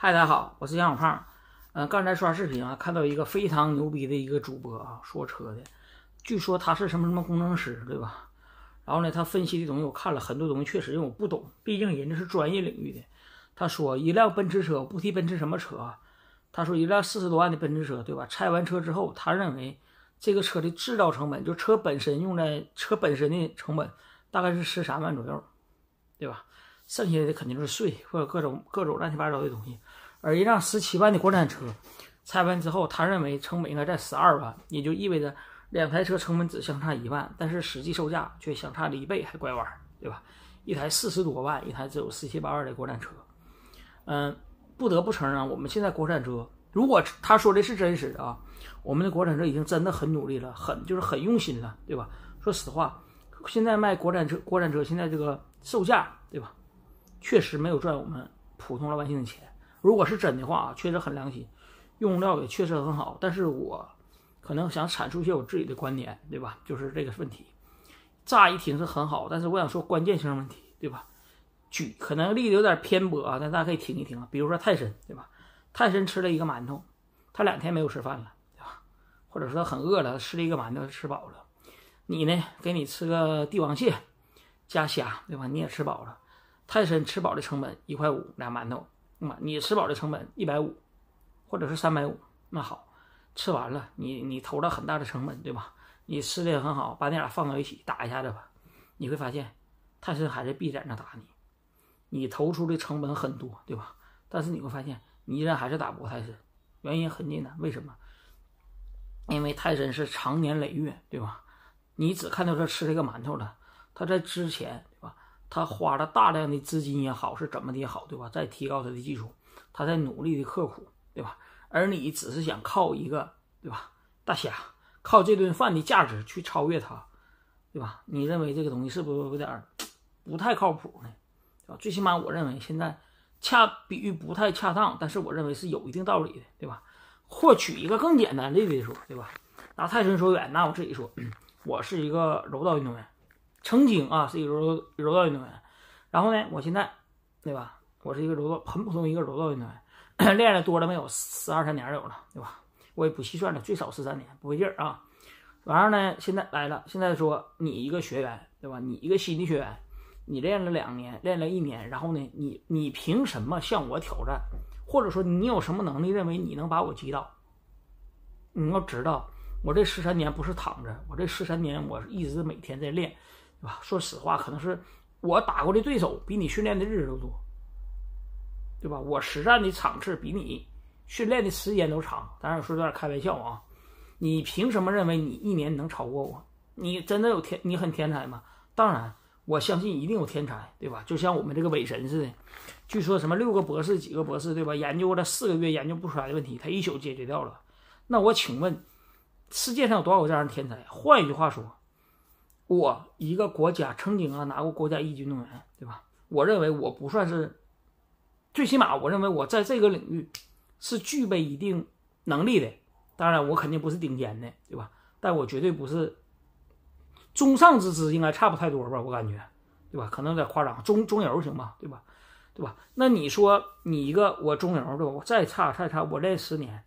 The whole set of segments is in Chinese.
嗨，大家好，我是杨小胖。刚才刷视频啊，看到一个非常牛逼的一个主播啊，说车的，据说他是什么工程师，对吧？然后呢，他分析的东西我看了很多东西，确实因为我不懂，毕竟人家是专业领域的。他说一辆奔驰车，不提奔驰什么车啊，他说一辆40多万的奔驰车，对吧？拆完车之后，他认为这个车的制造成本，就车本身用在车本身的成本，大概是13万左右，对吧？剩下的肯定是税或者各种乱七八糟的东西。而一辆17万的国产车拆完之后，他认为成本应该在12万，也就意味着两台车成本只相差1万，但是实际售价却相差了1倍还拐弯，对吧？一台40多万，一台只有17、18万的国产车。不得不承认，我们现在国产车，如果他说的是真实的啊，我们的国产车已经真的很努力了，很用心了，对吧？说实话，现在卖国产车现在这个售价，对吧？确实没有赚我们普通老百姓的钱。如果是真的话啊，确实很良心，用料也确实很好。但是我可能想阐述一些我自己的观点，对吧？就是这个问题，乍一听是很好，但是我想说关键性问题，对吧？可能例子有点偏颇啊，但大家可以听一听啊。比如说泰森，对吧？泰森吃了一个馒头，他2天没有吃饭了，对吧？或者说他很饿了，吃了一个馒头吃饱了。你呢，给你吃个帝王蟹加虾，对吧？你也吃饱了。泰森吃饱的成本1块5俩馒头，你吃饱的成本150或者是350，那好，吃完了你投了很大的成本，对吧？你吃的也很好，把你俩放到一起打一下子吧，你会发现泰森还是闭眼着打你，你投出的成本很多，对吧？但是你会发现你依然还是打不过泰森，原因很简单，为什么？因为泰森是长年累月，对吧？你只看到这吃这个馒头了，他在之前，对吧？他花了大量的资金也好，是怎么的也好，对吧？在提高他的技术，他在努力的刻苦，对吧？而你只是想靠一个，对吧？大虾，靠这顿饭的价值去超越他，对吧？你认为这个东西是不是有点不太靠谱呢？对吧？最起码我认为现在比喻不太恰当，但是我认为是有一定道理的，对吧？或取一个更简单的例子说，对吧？拿泰森说远，拿我自己说，我是一个柔道运动员。曾经啊是一个柔道运动员，然后呢，我现在，对吧？我是一个很普通一个柔道运动员，练了多了没有？12、13年有了，对吧？我也不细算了，最少13年，不费劲儿啊。完了呢，现在来了，现在说你一个学员，对吧？你一个新的学员，你练了2年，练了1年，然后呢，你凭什么向我挑战？或者说你有什么能力认为你能把我击倒？你要知道，我这13年不是躺着，我这13年我一直每天在练。对吧？说实话，可能是我打过的对手比你训练的日子都多，对吧？我实战的场次比你训练的时间都长。当然说有点开玩笑啊，你凭什么认为你1年能超过我？你真的你很天才吗？当然，我相信一定有天才，对吧？就像我们这个伪神似的，据说什么6个博士、几个博士，对吧？研究了4个月研究不出来的问题，他一宿解决掉了。那我请问，世界上有多少个这样的天才？换一句话说，我一个国家曾经拿过国家1级运动员，对吧？我认为我不算是，最起码我认为我在这个领域是具备一定能力的。当然，我肯定不是顶尖的，对吧？但我绝对不是中上之资，应该差不太多吧？我感觉，对吧？可能有点夸张，中游行吧，对吧？对吧？那你说你一个我中游，对吧？我再差，我练10年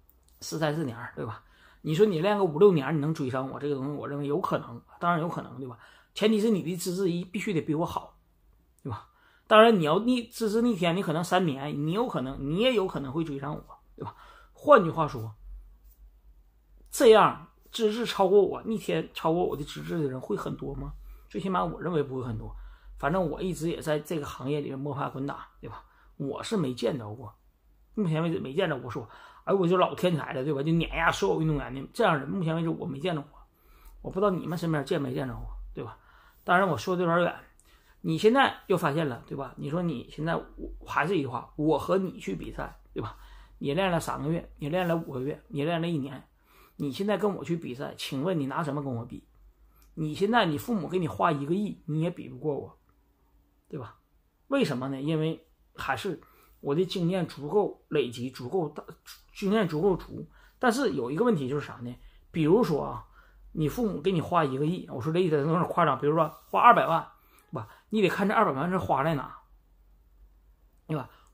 ，13、14年，对吧？你说你练个5、6年，你能追上我这个东西？我认为有可能，当然有可能，对吧？前提是你的资质必须得比我好，对吧？当然你要资质逆天，你可能3年，你也有可能会追上我，对吧？换句话说，这样资质超过我逆天超过我的资质的人会很多吗？最起码我认为不会很多。反正我一直也在这个行业里摸爬滚打，对吧？我是没见着过，目前为止没见着过说。我就老天才了，对吧？就碾压所有运动员的这样人，目前为止我没见着过，我不知道你们身边没见着过，对吧？当然我说的有点远，你现在又发现了，对吧？你说你现在还是一句话，我和你去比赛，对吧？你练了3个月，你练了5个月，你练了1年，你现在跟我去比赛，请问你拿什么跟我比？你现在你父母给你花1个亿，你也比不过我，对吧？为什么呢？因为还是我的经验足够累积，经验足够足。但是有一个问题就是啥呢？比如说啊，你父母给你花1个亿，我说这意思有点夸张，比如说花200万，对吧？你得看这200万是花在哪，对吧？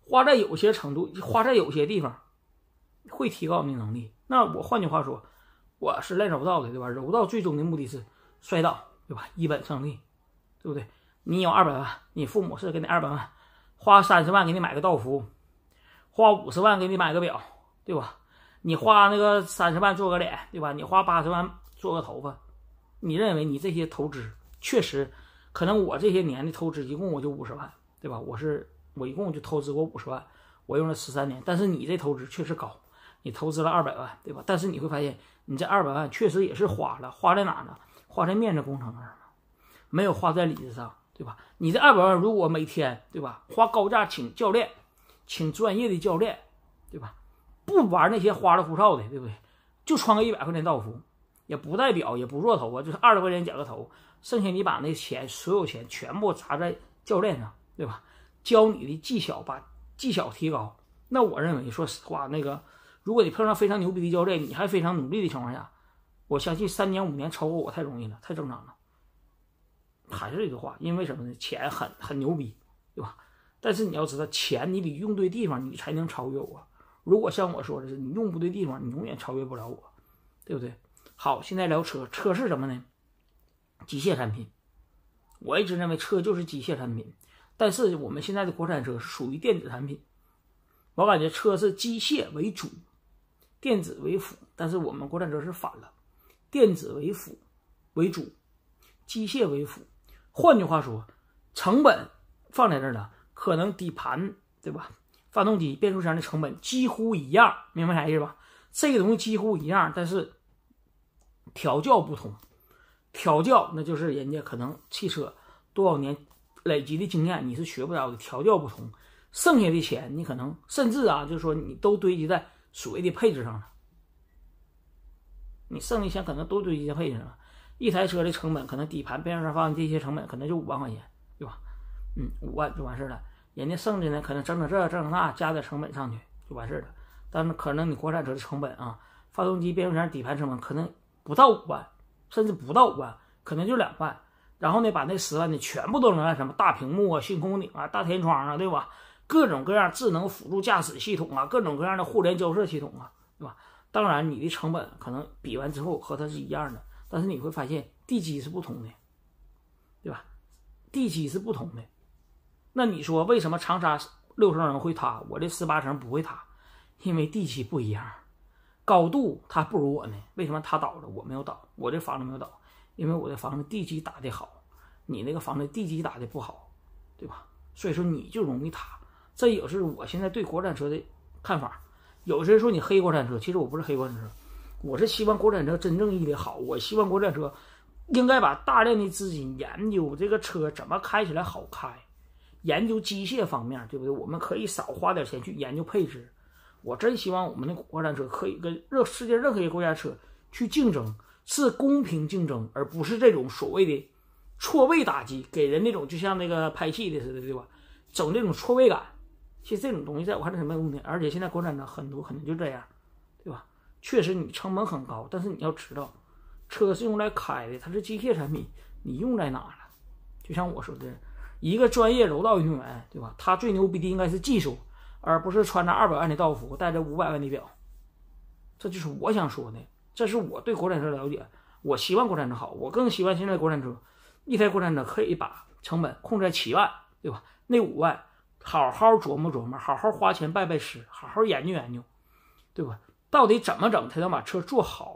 花在有些程度，花在有些地方会提高你的能力。那我换句话说，我是练柔道的，对吧？柔道最终的目的是摔倒，对吧？一本胜利，对不对？你有200万，你父母是给你200万，花30万给你买个道服，花50万给你买个表，对吧？你花那个30万做个脸，对吧？你花80万做个头发，你认为你这些投资确实可能我这些年的投资一共我就50万，对吧？我一共就投资过50万，我用了13年，但是你这投资确实高，你投资了200万，对吧？但是你会发现你这200万确实也是花了，花在哪呢？花在面子工程上了，没有花在里子上，对吧？你这200万如果每天，对吧？花高价请教练，请专业的教练，对吧？不玩那些花里胡哨的，对不对？就穿个100块钱道服，也不戴表，也不做头发，就是20块钱剪个头，剩下你把那钱所有钱全部砸在教练上，对吧？教你的技巧，把技巧提高。那我认为，说实话，如果你碰上非常牛逼的教练，你还非常努力的情况下，我相信3年5年超过我太容易了，太正常了。还是这句话，因为什么呢？钱很牛逼，对吧？但是你要知道，钱你得用对地方，你才能超越我。如果像我说的是，你用不对地方，你永远超越不了我，对不对？好，现在聊车，车是什么呢？机械产品。我一直认为车就是机械产品，但是我们现在的国产车是属于电子产品。我感觉车是机械为主，电子为辅，但是我们国产车是反了，电子为主，机械为辅。换句话说，成本放在这儿了，可能底盘，对吧？发动机、变速箱的成本几乎一样，明白啥意思吧？这个东西几乎一样，但是调教不同。调教那就是人家可能汽车多少年累积的经验，你是学不了的。调教不同，剩下的钱你可能甚至就是说你都堆积在所谓的配置上了。你剩下的钱可能都堆积在配置上了。一台车的成本可能底盘、变速箱、发动机这些成本可能就5万块钱，对吧？5万就完事了。人家剩下呢，可能整这整那，加点成本上去就完事了。但是可能你国产车的成本发动机、变速箱、底盘成本可能不到5万，甚至不到5万，可能就2万。然后呢，把那10万呢全部都能按什么大屏幕星空顶大天窗对吧？各种各样智能辅助驾驶系统各种各样的互联交涉系统对吧？当然，你的成本可能比完之后和它是一样的，但是你会发现地基是不同的，对吧？地基是不同的。那你说为什么长沙6层会塌，我这18层不会塌？因为地基不一样，高度它不如我呢。为什么它倒了，我没有倒？我这房子没有倒，因为我的房子地基打得好，你那个房子地基打得不好，对吧？所以说你就容易塌。这也是我现在对国产车的看法。有些人说你黑国产车，其实我不是黑国产车，我是希望国产车真正意义的好。我希望国产车应该把大量的资金研究这个车怎么开起来好开，研究机械方面，对不对？我们可以少花点钱去研究配置。我真希望我们的国产车可以跟世界任何一个国家车去竞争，是公平竞争，而不是这种所谓的错位打击，给人那种就像那个拍戏的似的，对吧？整这种错位感。其实这种东西在我看来是没有问题，而且现在国产车很多可能就这样，对吧？确实你成本很高，但是你要知道，车是用来开的，它是机械产品，你用在哪了？就像我说的，一个专业柔道运动员，对吧？他最牛逼的应该是技术，而不是穿着200万的道服，戴着500万的表。这就是我想说的，这是我对国产车的了解。我希望国产车好，我更希望现在国产车，一台国产车可以把成本控制在7万，对吧？那5万。好好琢磨琢磨，好好花钱拜师，好好研究研究，对吧？到底怎么整才能把车做好？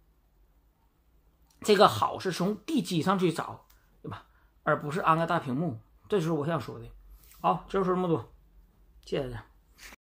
这个好是从地基上去找，对吧？而不是安个大屏幕。这就是我想说的。好，就是这么多，谢谢大家。